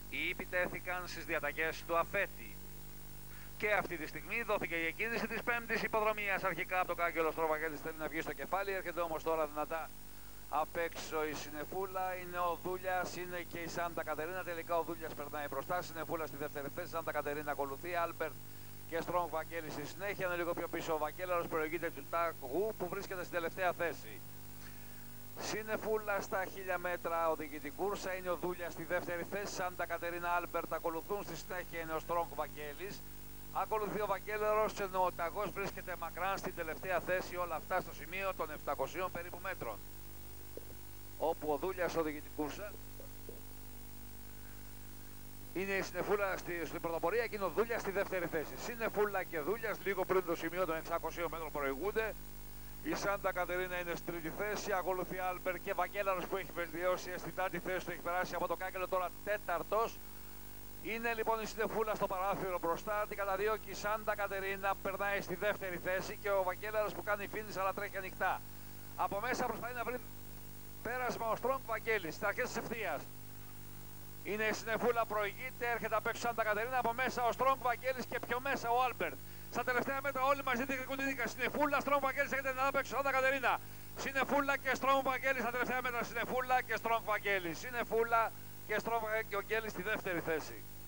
Οι επιτέθηκαν στις διαταγές του αφέτη. Και αυτή τη στιγμή δόθηκε η εκκίνηση της πέμπτης υποδρομίας. Αρχικά από το κάγκελο Στροβαγγέλης θέλει να βγει στο κεφάλι, έρχεται όμως τώρα δυνατά απ' έξω η Συνεφούλα. Είναι ο Δούλιας, είναι και η Σάντα Κατερίνα. Τελικά ο Δούλιας περνάει μπροστά. Συνεφούλα στη δεύτερη θέση, Σάντα Κατερίνα ακολουθεί. Άλμπερτ και Στρόγκ Βαγγέλης στη συνέχεια. Είναι λίγο πιο πίσω ο Βαγγέλαρος, προηγείται του Ταγού που βρίσκεται στην τελευταία θέση. Συνεφούλα στα 1000 μέτρα οδηγεί την κούρσα. Είναι ο Δούλιας στη δεύτερη θέση. Σάντα Κατερίνα, Άλμπερτ ακολουθούν. Στη συνέχεια είναι ο Στρόγκ Βαγγέλης. Ακολουθεί ο Βαγγέλαρος, ενώ ο Ταγός βρίσκεται μακράν στην τελευταία θέση. Όλα αυτά στο σημείο των 700 περίπου μέτρων, όπου ο Δούλιας οδηγεί την κούρσα. Είναι η Συνεφούλα στην πρωτοπορία και είναι ο Δούλιας στη δεύτερη θέση. Συνεφούλα και Δούλιας λίγο πριν το σημείο των 600 μέτρων προηγούνται. Η Σάντα Κατερίνα είναι στη τρίτη θέση. Ακολουθεί Άλμπερ και Βαγγέλαρος που έχει βελτιώσει αισθητά τη θέση του. Έχει περάσει από το κάγκελο τώρα τέταρτος. Είναι λοιπόν η Συνεφούλα στο παράθυρο μπροστά. Την καταδιώκει η Σάντα Κατερίνα. Περνάει στη δεύτερη θέση και ο Βαγγέλαρος που κάνει φίνις αλλά τρέχει ανοιχτά. Από μέσα προσπαθεί να βρει πέρασμα ο Στρόγκ Βαγγέλης στις αρχές της ευθείας. Είναι η Συνεφούλα, προηγείται, έρχεται απ' έξω Σάντα Κατερίνα. Από μέσα ο Στρόγκ Βαγγέλης και πιο μέσα ο Άλμπερτ. Στα τελευταία μέτρα όλοι μαζί διεκδικούν την νίκη. Συνεφούλα, Στρόγκ Βαγγέλης, έχετε να απ' έξω Σάντα Κατερίνα. Συνεφούλα και Στρόγκ Βαγγέλης στα τελευταία μέτρα. Συνεφούλα και Στρόγκ Βαγγέλης. Συνεφούλα και Στρόγκ Βαγγέλης στη δεύτερη θέση.